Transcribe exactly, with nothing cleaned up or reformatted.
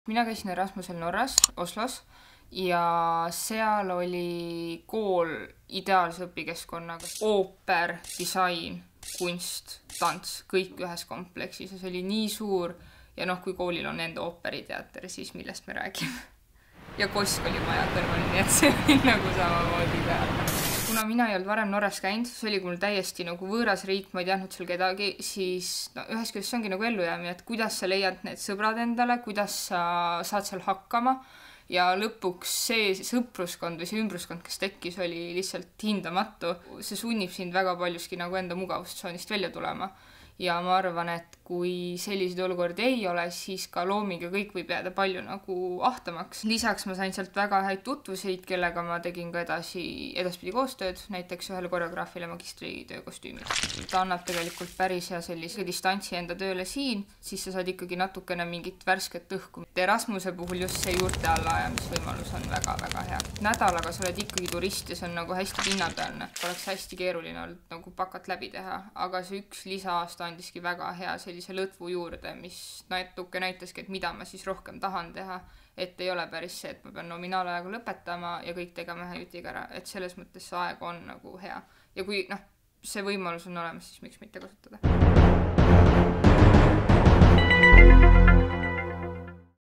Mina käisin Erasmusel Norras, Oslos ja seal oli kool ideaalse õpikeskkonnaga. Ooper, disain, kunst, tants, kõik ühes kompleksis ja see oli nii suur ja noh, kui koolil on enda ooperiteater, siis millest me räägime. Ja Kosk oli maja kõrval, nii et see oli nagu samamoodi ka. Kuna mina ei olnud varem Norras käinud, see oli mul täiesti nagu võõras riik, ma ei teadnud seal kedagi, siis no, ühes küljest see ongi nagu ellujäämine, et kuidas sa leiad need sõbrad endale, kuidas sa saad seal hakkama ja lõpuks see sõpruskond või see ümbruskond, kes tekkis, oli lihtsalt hindamatu. See sunnib sind väga paljuski nagu enda mugavustsoonist välja tulema. Ja ma arvan, et kui selliseid olukordi ei ole, siis ka loominga kõik võib jääda palju nagu ahtamaks. Lisaks ma sain sealt väga häid tutvuseid, kellega ma tegin ka edasi, edaspidi koostööd, näiteks ühele koreograafile magistritöö kostüümid. Ta annab tegelikult päris hea sellise distantsi enda tööle siin, siis sa saad ikkagi natukene mingit värsket õhku. Erasmuse puhul just see juurte alla ajamisvõimalus on väga-väga hea. Nädalaga sa oled ikkagi turist ja see on nagu hästi pinnapealne. Oleks hästi keeruline olnud nagu pakat läbi teha, aga see üks lisaaasta andiski väga hea sellise lõtvu juurde, mis natuke näitaski, et mida ma siis rohkem tahan teha, et ei ole päris see, et ma pean nominaalajaga lõpetama ja kõik tegema ühe jutiga ära, et selles mõttes see aeg on nagu hea. Ja kui noh, see võimalus on olemas, siis miks mitte kasutada.